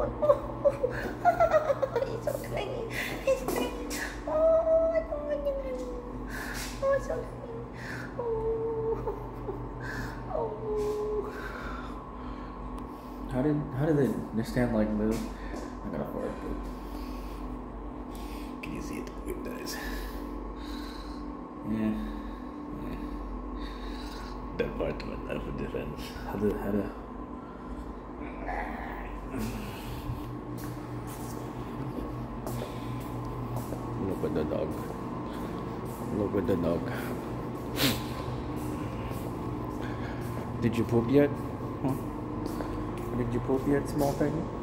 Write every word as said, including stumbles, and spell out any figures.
He's so tiny. He's tiny. Oh, I don't want him. Oh, it's so tiny. Oh. Oh. How did how did the stand like move? I got a hard boot. Can you see it? It does. Yeah. Yeah. Department of Defense. How to how to look at the dog. Look at the dog. Did you poop yet? Huh? Did you poop yet, small thing?